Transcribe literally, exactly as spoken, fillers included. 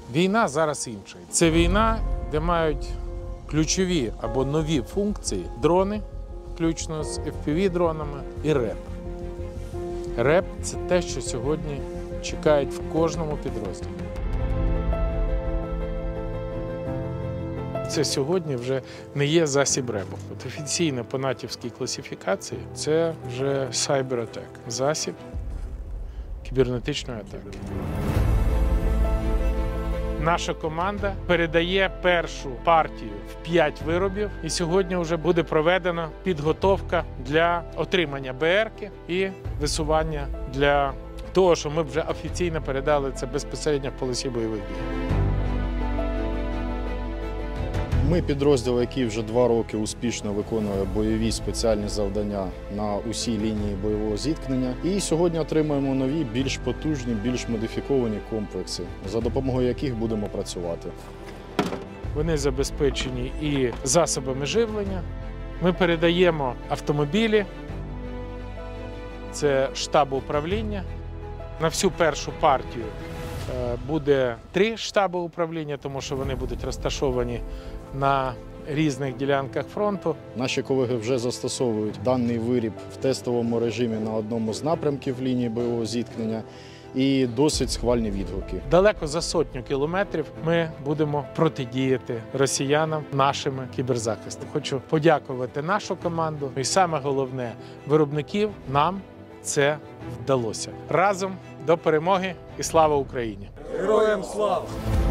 Війна зараз інша. Це війна, де мають ключові або нові функції дрони, включно з еф пі ві-дронами, і РЕП. РЕП – це те, що сьогодні чекають в кожному підрозділі. Це сьогодні вже не є засіб РЕПу. От офіційно по натівській класифікації це вже cyber-attack – засіб кібернетичної атаки. Наша команда передає першу партію в п'ять виробів, і сьогодні вже буде проведена підготовка для отримання бе ерки і висування для того, що ми вже офіційно передали це безпосередньо в полосі бойових дій. Ми підрозділ, який вже два роки успішно виконує бойові спеціальні завдання на усій лінії бойового зіткнення. І сьогодні отримуємо нові, більш потужні, більш модифіковані комплекси, за допомогою яких будемо працювати. Вони забезпечені і засобами живлення. Ми передаємо автомобілі, це штаб управління. На всю першу партію буде три штаби управління, тому що вони будуть розташовані на різних ділянках фронту. Наші колеги вже застосовують даний виріб в тестовому режимі на одному з напрямків лінії бойового зіткнення і досить схвальні відгуки. Далеко за сотню кілометрів ми будемо протидіяти росіянам нашими кіберзахистами. Хочу подякувати нашу команду і саме головне – виробників. Нам це вдалося. Разом до перемоги і слава Україні! Героям слава!